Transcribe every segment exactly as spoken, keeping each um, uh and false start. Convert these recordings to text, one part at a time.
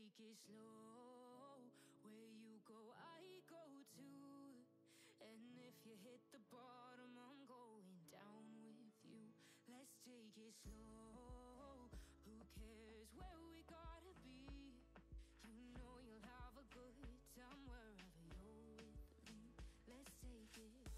take it slow. Where you go, I go too. And if you hit the bottom, I'm going down with you. Let's take it slow. Who cares where we gotta be? You know you'll have a good time wherever you're with me. Let's take it.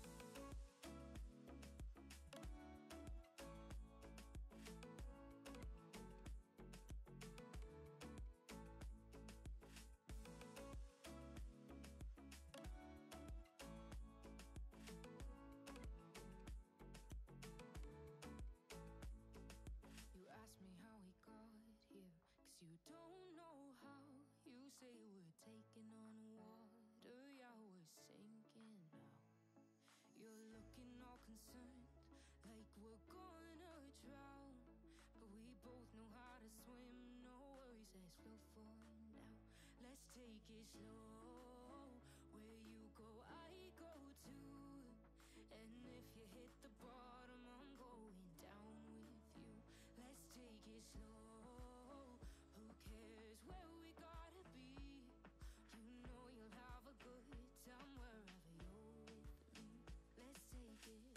Ask me how we got here, cause you don't know how. You say we're taking on water, yeah, we're sinking now. You're looking all concerned, like we're gonna drown. But we both know how to swim, no worries, let's float for now. Let's take it slow. Where you go, I go too. And if you hit the bottom, I'm going down with you. Let's take it slow. Who cares where we gotta be? You know you'll have a good time wherever you're with me. Let's take it.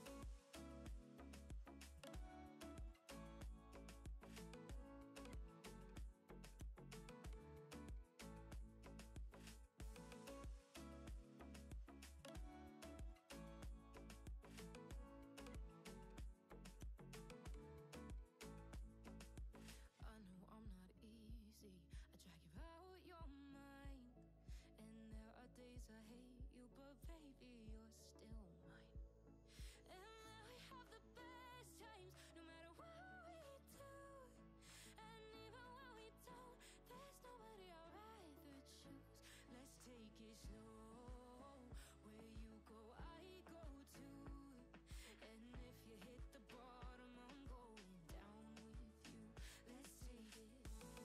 I drag you out your mind, and there are days I hate you, but baby, you're still mine. And now we have the best times, no matter what we do. And even when we don't, there's nobody I'd rather choose. Let's take it slow. Where you go, I go too. And if you hit the bottom, I'm going down with you. Let's take it.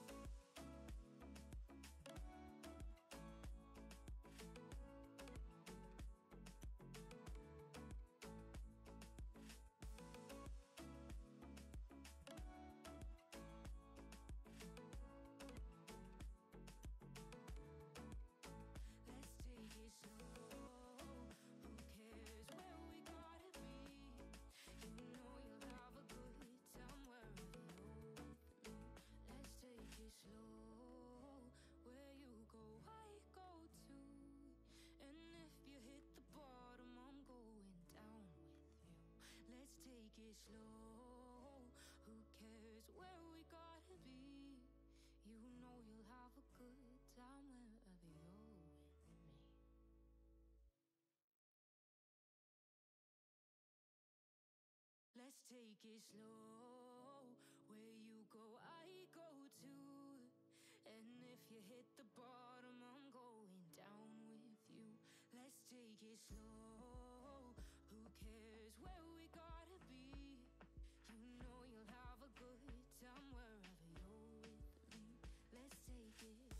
Slow, where you go, I go too. And if you hit the bottom, I'm going down with you. Let's take it slow. Who cares where we gotta be? You know you'll have a good time wherever you're with me. Let's take it slow. Where you go, I go too. And if you hit the bottom, I'm going down with you. Let's take it slow. Who cares where we gotta be? You know you'll have a good time wherever you're with me. Let's take it.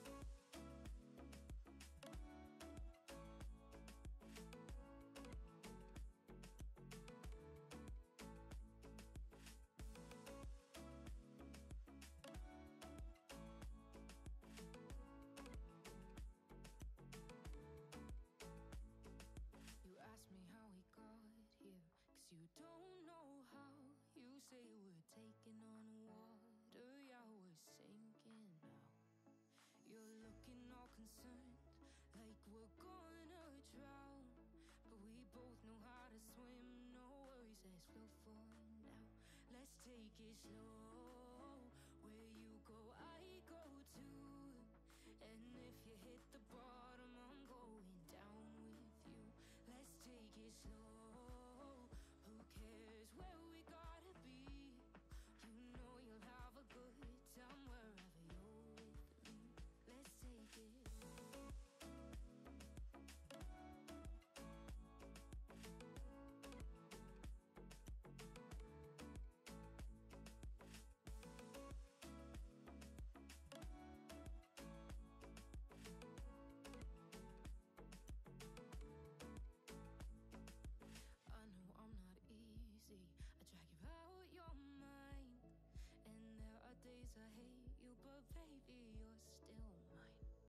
Ask me how we got here, cause you don't know how. You say we're taking on water, yeah, we're sinking now. You're looking all concerned, like we're gonna drown. But we both know how to swim, no worries, let's float for now. Let's take it slow.